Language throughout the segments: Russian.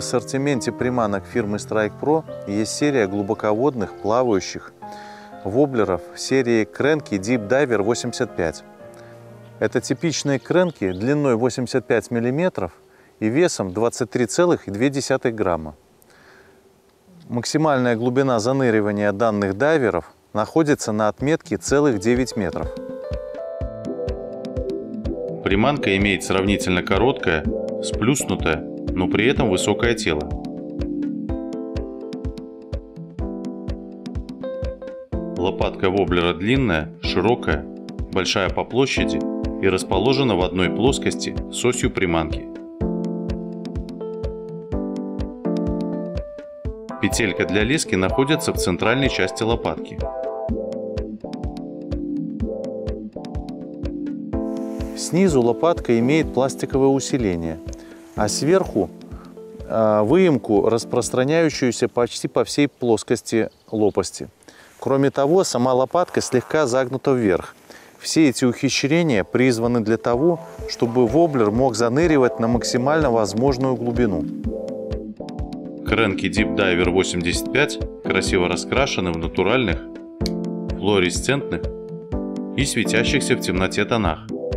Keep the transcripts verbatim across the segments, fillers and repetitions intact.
ассортименте приманок фирмы Strike Pro есть серия глубоководных плавающих воблеров серии Cranky Deep Diver восемьдесят пять. Это типичные кренки длиной восемьдесят пять миллиметров и весом двадцать три целых две десятых грамма. Максимальная глубина заныривания данных дайверов находится на отметке целых девять метров. Приманка имеет сравнительно короткое, сплюснутое, но при этом высокое тело. Лопатка воблера длинная, широкая, большая по площади и расположена в одной плоскости с осью приманки. Петелька для лески находится в центральной части лопатки. Снизу лопатка имеет пластиковое усиление, а сверху э, выемку, распространяющуюся почти по всей плоскости лопасти. Кроме того, сама лопатка слегка загнута вверх. Все эти ухищрения призваны для того, чтобы воблер мог заныривать на максимально возможную глубину. Cranky Deep Diver восемьдесят пять красиво раскрашены в натуральных, флуоресцентных и светящихся в темноте тонах.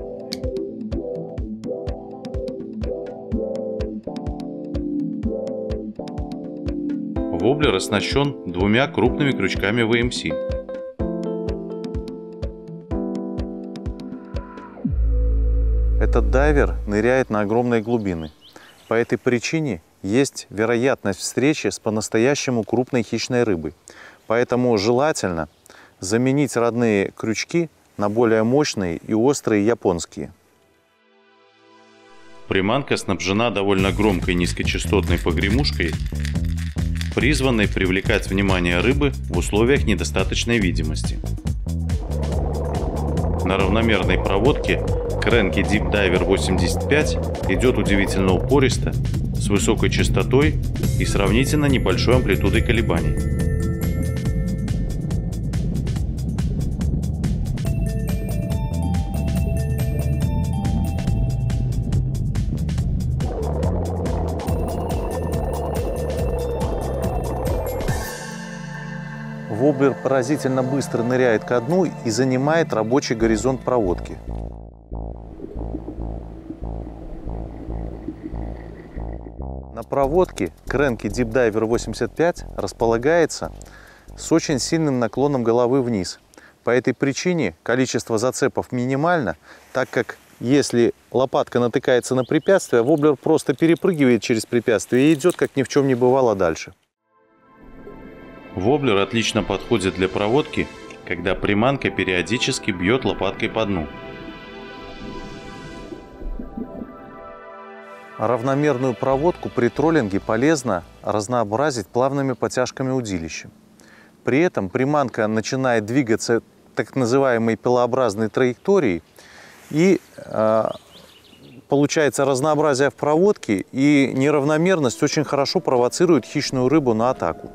Воблер оснащен двумя крупными крючками ви эм си. Этот дайвер ныряет на огромные глубины. По этой причине есть вероятность встречи с по-настоящему крупной хищной рыбой. Поэтому желательно заменить родные крючки на более мощные и острые японские. Приманка снабжена довольно громкой низкочастотной погремушкой, призванной привлекать внимание рыбы в условиях недостаточной видимости. На равномерной проводке Cranky Deep Diver восемьдесят пять идет удивительно упористо, с высокой частотой и сравнительно небольшой амплитудой колебаний. Воблер поразительно быстро ныряет ко дну и занимает рабочий горизонт проводки. На проводке Cranky Deep Diver восемьдесят пять располагается с очень сильным наклоном головы вниз. По этой причине количество зацепов минимально, так как если лопатка натыкается на препятствие, воблер просто перепрыгивает через препятствие и идет, как ни в чем не бывало, дальше. Воблер отлично подходит для проводки, когда приманка периодически бьет лопаткой по дну. Равномерную проводку при троллинге полезно разнообразить плавными потяжками удилища. При этом приманка начинает двигаться так называемой пилообразной траекторией, и э, получается разнообразие в проводке, и неравномерность очень хорошо провоцирует хищную рыбу на атаку.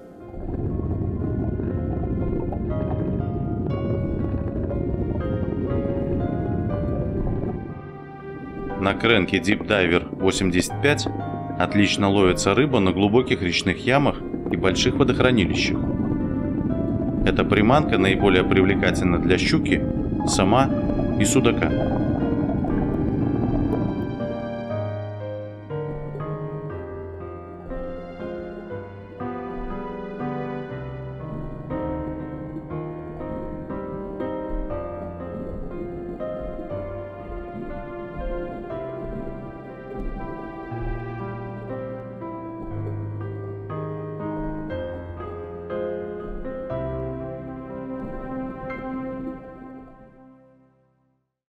На Cranky Deep Diver восемьдесят пять отлично ловится рыба на глубоких речных ямах и больших водохранилищах. Эта приманка наиболее привлекательна для щуки, сома и судака.